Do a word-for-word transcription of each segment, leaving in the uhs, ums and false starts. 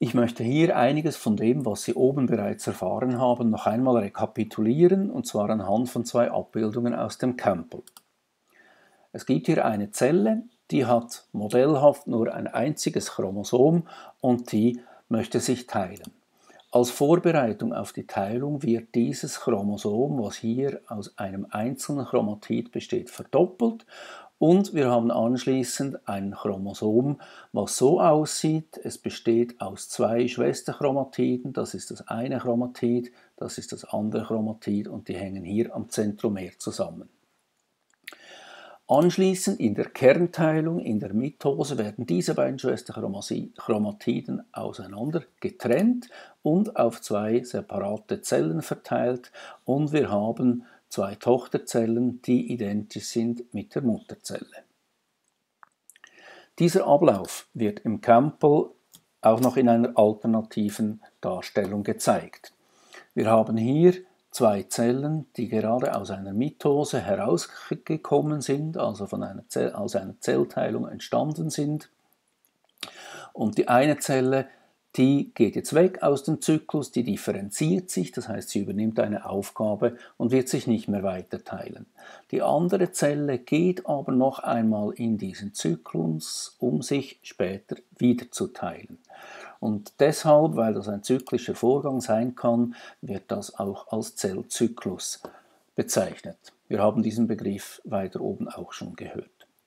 Ich möchte hier einiges von dem, was Sie oben bereits erfahren haben, noch einmal rekapitulieren, und zwar anhand von zwei Abbildungen aus dem Campbell. Es gibt hier eine Zelle, die hat modellhaft nur ein einziges Chromosom und die möchte sich teilen. Als Vorbereitung auf die Teilung wird dieses Chromosom, was hier aus einem einzelnen Chromatid besteht, verdoppelt und wir haben anschließend ein Chromosom, was so aussieht: Es besteht aus zwei Schwesterchromatiden, das ist das eine Chromatid, das ist das andere Chromatid und die hängen hier am Zentromer zusammen. Anschließend in der Kernteilung, in der Mitose, werden diese beiden Schwesterchromatiden auseinander getrennt und auf zwei separate Zellen verteilt und wir haben zwei Tochterzellen, die identisch sind mit der Mutterzelle. Dieser Ablauf wird im Campbell auch noch in einer alternativen Darstellung gezeigt. Wir haben hier zwei Zellen, die gerade aus einer Mitose herausgekommen sind, also von einer Zell, aus einer Zellteilung entstanden sind. Und die eine Zelle, die geht jetzt weg aus dem Zyklus, die differenziert sich, das heißt, sie übernimmt eine Aufgabe und wird sich nicht mehr weiter teilen. Die andere Zelle geht aber noch einmal in diesen Zyklus, um sich später wieder zu teilen. Und deshalb, weil das ein zyklischer Vorgang sein kann, wird das auch als Zellzyklus bezeichnet. Wir haben diesen Begriff weiter oben auch schon gehört.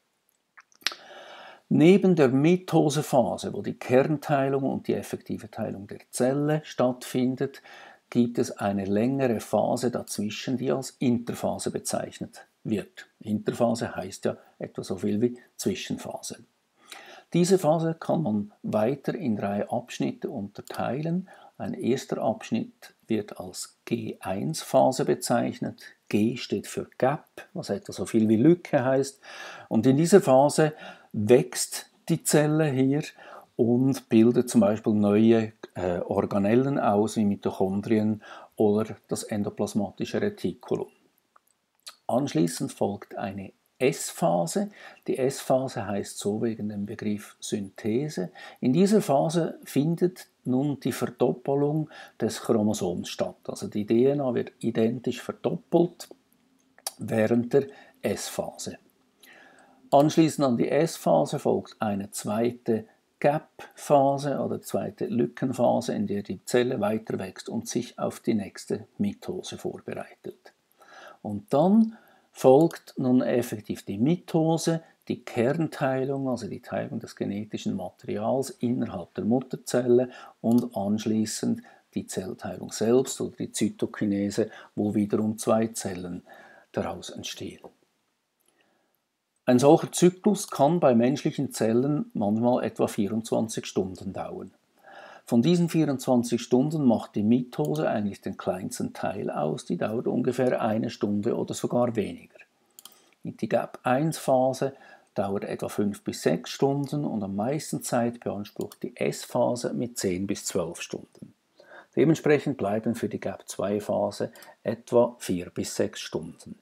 Neben der Mitosephase, wo die Kernteilung und die effektive Teilung der Zelle stattfindet, gibt es eine längere Phase dazwischen, die als Interphase bezeichnet wird. Interphase heißt ja etwa so viel wie Zwischenphase. Diese Phase kann man weiter in drei Abschnitte unterteilen. Ein erster Abschnitt wird als G eins Phase bezeichnet. G steht für Gap, was etwa so viel wie Lücke heißt. Und in dieser Phase wächst die Zelle hier und bildet zum Beispiel neue äh, Organellen aus, wie Mitochondrien oder das endoplasmatische Retikulum. Anschließend folgt eine S-Phase. Die S-Phase heißt so wegen dem Begriff Synthese. In dieser Phase findet nun die Verdoppelung des Chromosoms statt. Also die D N A wird identisch verdoppelt während der S-Phase. Anschließend an die S-Phase folgt eine zweite Gap-Phase oder zweite Lückenphase, in der die Zelle weiter wächst und sich auf die nächste Mitose vorbereitet. Und dann folgt nun effektiv die Mitose, die Kernteilung, also die Teilung des genetischen Materials innerhalb der Mutterzelle und anschließend die Zellteilung selbst oder die Zytokinese, wo wiederum zwei Zellen daraus entstehen. Ein solcher Zyklus kann bei menschlichen Zellen manchmal etwa vierundzwanzig Stunden dauern. Von diesen vierundzwanzig Stunden macht die Mitose eigentlich den kleinsten Teil aus, die dauert ungefähr eine Stunde oder sogar weniger. Die Gap eins Phase dauert etwa fünf bis sechs Stunden und am meisten Zeit beansprucht die S-Phase mit zehn bis zwölf Stunden. Dementsprechend bleiben für die Gap zwei Phase etwa vier bis sechs Stunden.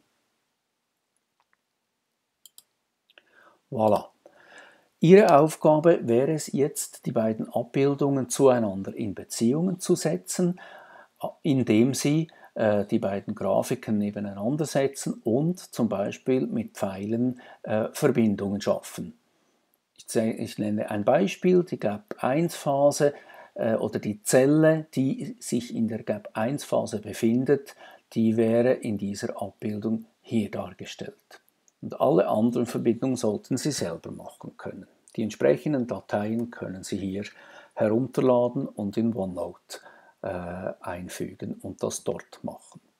Voilà. Ihre Aufgabe wäre es jetzt, die beiden Abbildungen zueinander in Beziehungen zu setzen, indem Sie äh, die beiden Grafiken nebeneinander setzen und zum Beispiel mit Pfeilen äh, Verbindungen schaffen. Ich, ich nenne ein Beispiel, die Gap eins Phase äh, oder die Zelle, die sich in der Gap eins Phase befindet, die wäre in dieser Abbildung hier dargestellt. Und alle anderen Verbindungen sollten Sie selber machen können. Die entsprechenden Dateien können Sie hier herunterladen und in OneNote äh, einfügen und das dort machen.